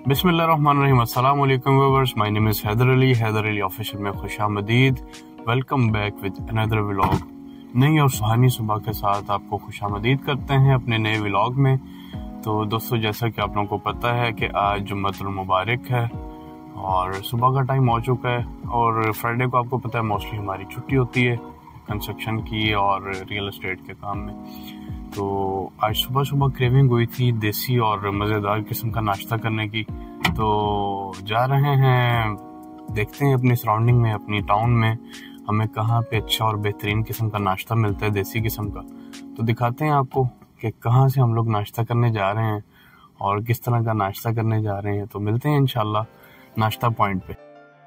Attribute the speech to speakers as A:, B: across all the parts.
A: बिस्मिल्लाहिर्रहमानिर्रहीम। अस्सलाम वालेकुम viewers, my name is Haider Ali official में खुशामदीद। Welcome back with another vlog. नई और सुहानी सुबह के साथ आपको खुशामदीद करते हैं अपने नए व्लॉग में। तो दोस्तों, जैसा कि आप लोगों को पता है कि आज जुम्मतुल मुबारक है और सुबह का टाइम हो चुका है। और फ्राइडे को आपको पता है मोस्टली हमारी छुट्टी होती है कंस्ट्रक्शन की और रियल एस्टेट के काम में। तो आज सुबह सुबह क्रेविंग हुई थी देसी और मज़ेदार किस्म का नाश्ता करने की। तो जा रहे हैं, देखते हैं अपनी सराउंडिंग में, अपनी टाउन में हमें कहाँ पे अच्छा और बेहतरीन किस्म का नाश्ता मिलता है देसी किस्म का। तो दिखाते हैं आपको कि कहाँ से हम लोग नाश्ता करने जा रहे हैं और किस तरह का नाश्ता करने जा रहे हैं। तो मिलते हैं इंशाल्लाह नाश्ता पॉइंट पे।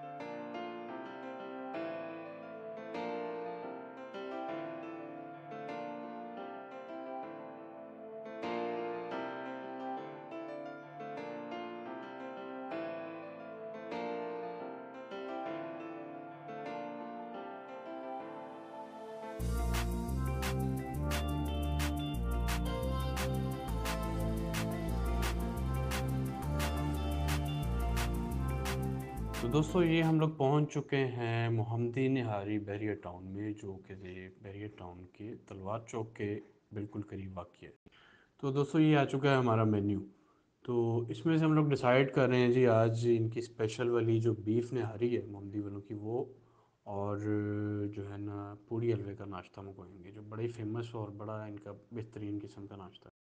A: तो दोस्तों, ये हम लोग पहुंच चुके हैं मोहम्मदी निहारी बहरिया टाउन में, जो कि बहरिया टाउन के तलवार चौक के बिल्कुल करीब वाक़ है। तो दोस्तों, ये आ चुका है हमारा मेन्यू। तो इसमें से हम लोग डिसाइड कर रहे हैं जी, आज इनकी स्पेशल वाली जो बीफ निहारी है मोहम्मदी वालों की, वो और जो है ना पूड़ी हलवे का नाश्ता मंगवाएंगे, जो बड़ा ही फेमस और बड़ा इनका बेहतरीन किस्म का नाश्ता है।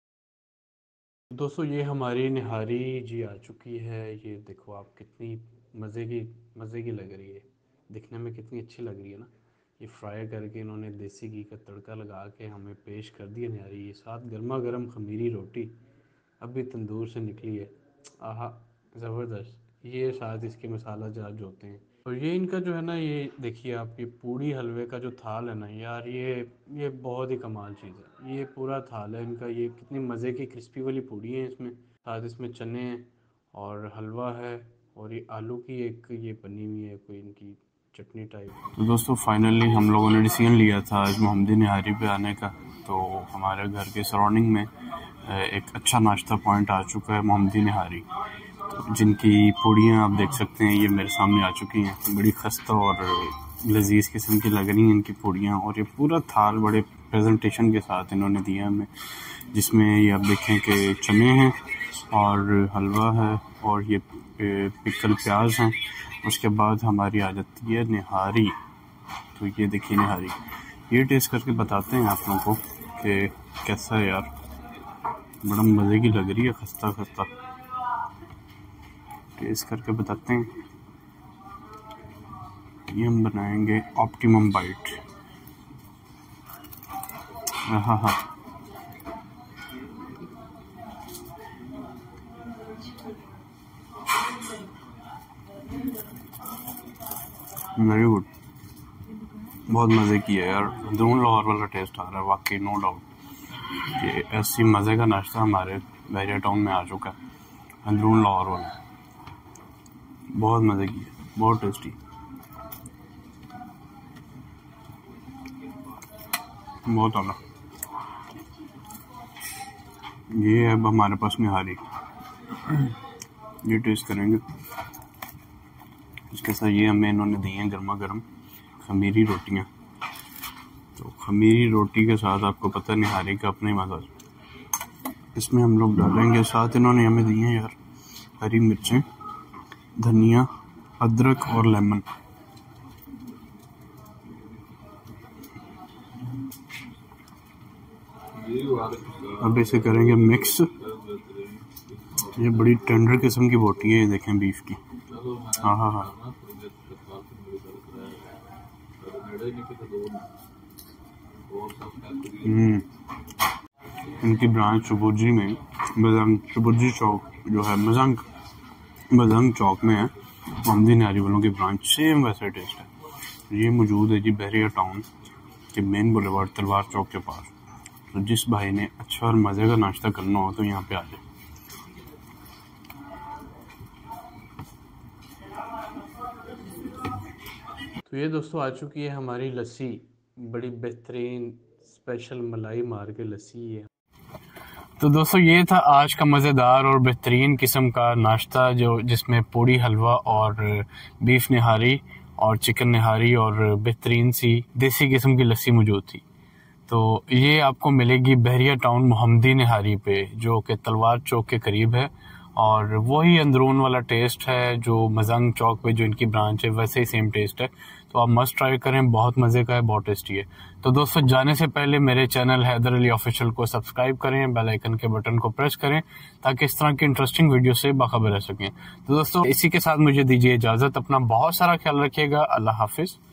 A: दोस्तों, ये हमारी निहारी जी आ चुकी है। ये देखो आप, कितनी मज़े की लग रही है, दिखने में कितनी अच्छी लग रही है ना। ये फ्राई करके इन्होंने देसी घी का तड़का लगा के हमें पेश कर दिया निहारी। ये साथ गर्मा गर्म खमीरी रोटी अभी तंदूर से निकली है। आहा, ज़बरदस्त। ये साथ इसके मसाला जार जो होते हैं। और ये इनका जो है ना, ये देखिए आप, ये पूड़ी हलवे का जो थाल है ना यार, ये बहुत ही कमाल चीज़ है। ये पूरा थाल है इनका। ये कितनी मज़े की क्रिस्पी वाली पूड़ी है, इसमें साथ इसमें चने हैं और हलवा है और ये आलू की एक ये बनी हुई है कोई इनकी चटनी टाइप। तो दोस्तों, फाइनली हम लोगों ने डिसीजन लिया था आज मोहम्मदी निहारी पे आने का। तो हमारे घर के सराउंडिंग में एक अच्छा नाश्ता पॉइंट आ चुका है मोहम्मदी निहारी, जिनकी पूड़ियाँ आप देख सकते हैं, ये मेरे सामने आ चुकी हैं। बड़ी खस्ता और लजीज किस्म की लग रही हैं इनकी पूड़ियाँ। और ये पूरा थाल बड़े प्रेजेंटेशन के साथ इन्होंने दिया हमें, जिसमें ये आप देखें कि चने हैं और हलवा है और ये पिकल प्याज हैं। उसके बाद हमारी आ जाती है निहारी। तो ये देखिए निहारी, ये टेस्ट करके बताते हैं आप लोगों को कि कैसा है यार। बड़ा मज़े की लग रही है, खस्ता खस्ता। टेस्ट करके बताते हैं। ये हम बनाएंगे ऑप्टिमम बाइट। हाँ हाँ, वेरी गुड, बहुत मज़े की है यार। अंदरून लाहौर वाला टेस्ट आ रहा है वाकई, नो डाउट। ये ऐसी मज़े का नाश्ता हमारे बहरिया टाउन में आ चुका है, अंदरून लाहौर वाला। बहुत मज़े की है, बहुत टेस्टी, बहुत आला। ये है अब हमारे पास निहारी, ये टेस्ट करेंगे। इसके साथ ये हमें इन्होंने दी हैं गर्मा गर्म खमीरी रोटियां। तो खमीरी रोटी के साथ आपको पता है निहारी का अपना ही मज़ा। इसमें हम लोग डालेंगे, साथ इन्होंने हमें दी हैं यार हरी मिर्चें, धनिया, अदरक और लेमन। अब इसे करेंगे मिक्स। ये बड़ी टेंडर किस्म की बोटी है, ये देखें बीफ की। हाँ हाँ हाँ, इनकी ब्रांच शुबुर्जी में, शुबुर्जी चौक जो है मजंग चौक में है मोहम्मदी निहारी वालों की ब्रांच। सेम वैसे टेस्ट है। ये मौजूद है जी बहरिया टाउन के मेन बुलेवार्ड तलवार चौक के पास। तो जिस भाई ने अच्छा और मज़े का नाश्ता करना हो तो यहाँ पे आ जाए। तो ये दोस्तों आ चुकी है हमारी लस्सी, बड़ी बेहतरीन स्पेशल मलाई मार के लस्सी है। तो दोस्तों ये था आज का मज़ेदार और बेहतरीन किस्म का नाश्ता जिसमें पूड़ी हलवा और बीफ निहारी और चिकन निहारी और बेहतरीन सी देसी किस्म की लस्सी मौजूद थी। तो ये आपको मिलेगी बहरिया टाउन मोहम्मदी निहारी पे, जो कि तलवार चौक के करीब है, और वही अंदरून वाला टेस्ट है जो मजंग चौक पे जो इनकी ब्रांच है, वैसे ही सेम टेस्ट है। तो आप मस्ट ट्राई करें, बहुत मज़े का है, बहुत टेस्टी है। तो दोस्तों जाने से पहले मेरे चैनल हैदर अली ऑफिशियल को सब्सक्राइब करें, बेल आइकन के बटन को प्रेस करें ताकि इस तरह की इंटरेस्टिंग वीडियो से बाखबर रह सकें। तो दोस्तों इसी के साथ मुझे दीजिए इजाज़त, अपना बहुत सारा ख्याल रखिएगा। अल्लाह हाफिज़।